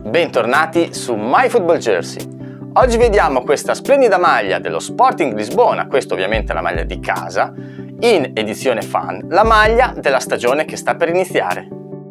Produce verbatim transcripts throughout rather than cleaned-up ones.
Bentornati su MyFootballJersey. Oggi vediamo questa splendida maglia dello Sporting Lisbona, questa ovviamente è la maglia di casa, in edizione fan, la maglia della stagione che sta per iniziare.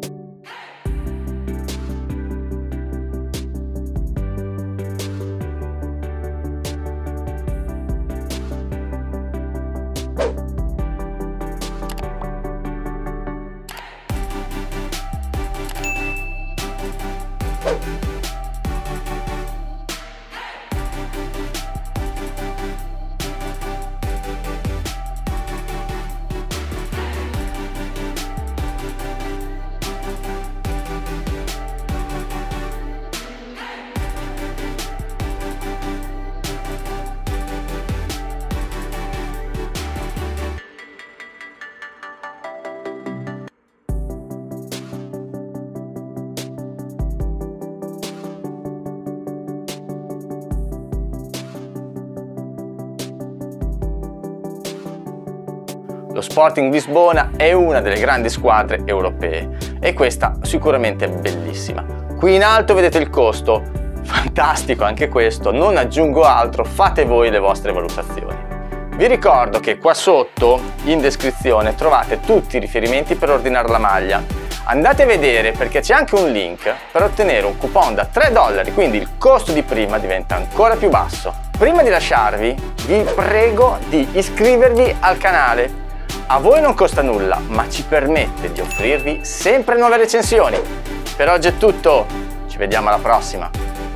Lo Sporting Lisbona è una delle grandi squadre europee e questa sicuramente è bellissima. Qui in alto vedete il costo, fantastico anche questo, non aggiungo altro, fate voi le vostre valutazioni. Vi ricordo che qua sotto in descrizione trovate tutti i riferimenti per ordinare la maglia. Andate a vedere perché c'è anche un link per ottenere un coupon da tre dollari, quindi il costo di prima diventa ancora più basso. Prima di lasciarvi vi prego di iscrivervi al canale. A voi non costa nulla, ma ci permette di offrirvi sempre nuove recensioni. Per oggi è tutto, ci vediamo alla prossima.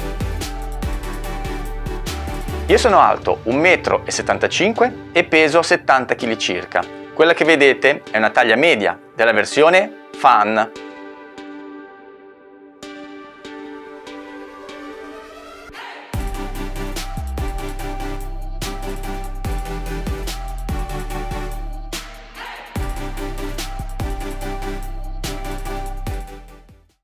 Io sono alto un metro e settantacinque e peso settanta chili circa. Quella che vedete è una taglia media della versione fan.